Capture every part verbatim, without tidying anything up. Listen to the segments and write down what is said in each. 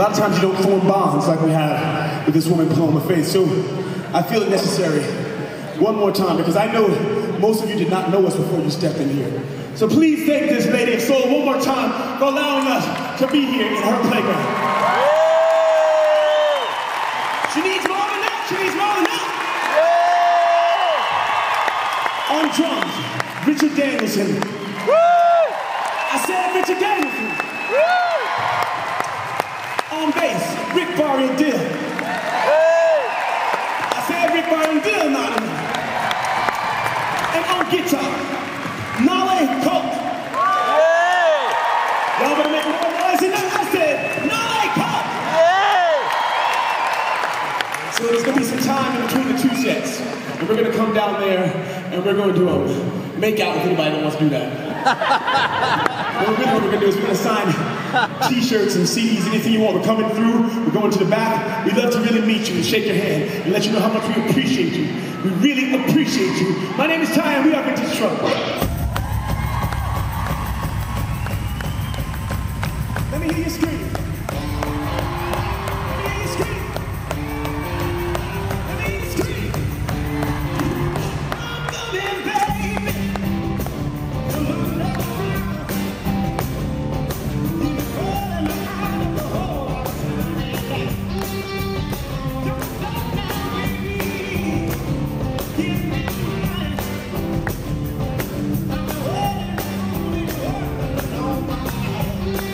A lot of times you don't form bonds like we have with this woman, Paloma Faith. So I feel it necessary one more time because I know most of you did not know us before you stepped in here. So please thank this lady of soul one more time for allowing us to be here in her playground. She needs more than that. She needs more than that. On drums, Richard Danielson. I said Richard Danielson. On bass, Rick Barry Dill. I said Rick Barry Dill, Nottingham. And on guitar, Nolly Colt. Y'all better make more noise than that. I said Nolly Colt. So there's going to be some time in between the two sets. And we're going to come down there and we're going to do a make out with anybody that wants to do that. Well, really what we're going to do is we're going to sign t-shirts and C Ds, anything you want. We're coming through, we're going to the back. We'd love to really meet you and shake your hand and let you know how much we appreciate you. We really appreciate you. My name is Ty and we are Vintage Trouble. Let me hear you scream. Let me hear you scream. Let me hear you scream. I'm coming, baby. Come on, let's ride. You're calling me out of the hole. Don't stop now, baby. Give me mine. I'm waiting for you on my head.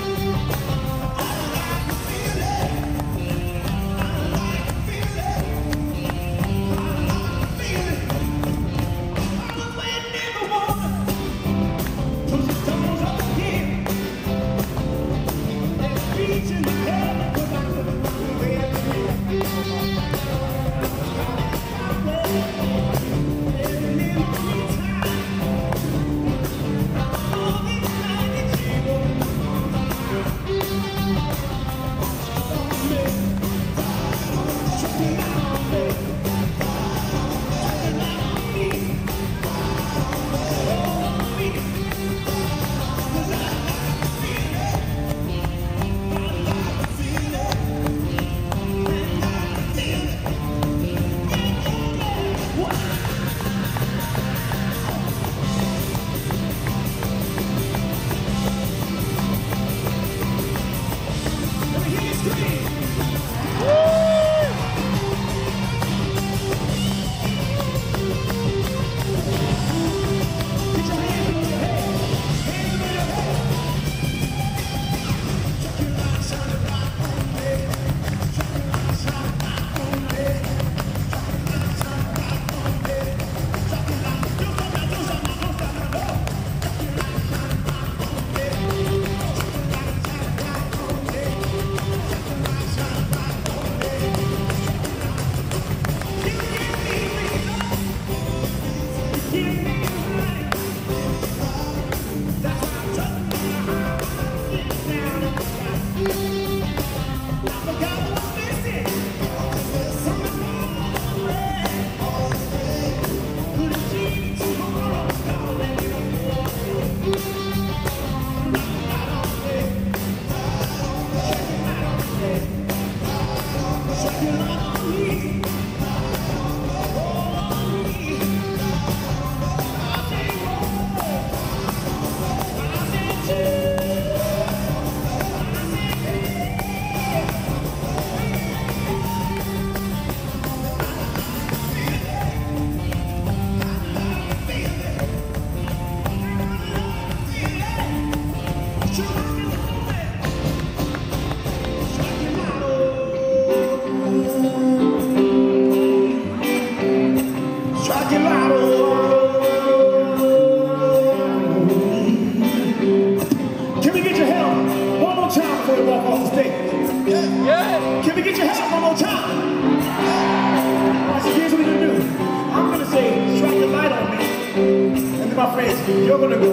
My friends, you're gonna go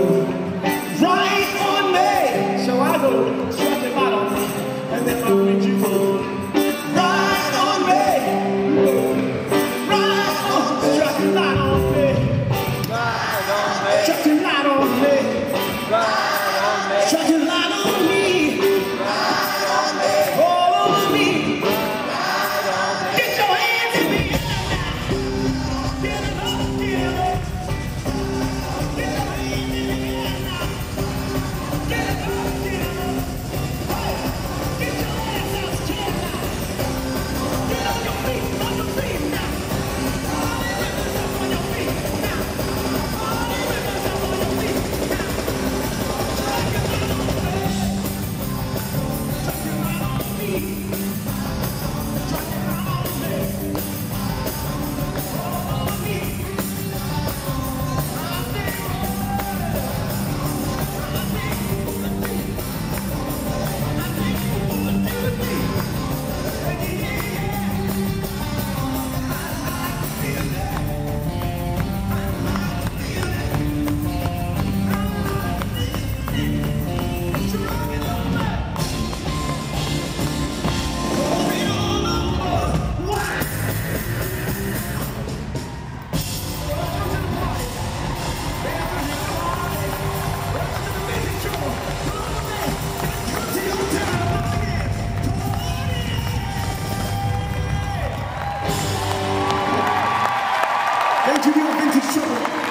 right on me. So I go strike the light on me, and then my friends, you go right on me, right on me. Strike the light on me, right on me. Strike the light on me, right on me. Strike the light on me, right on me. Oh. into trouble.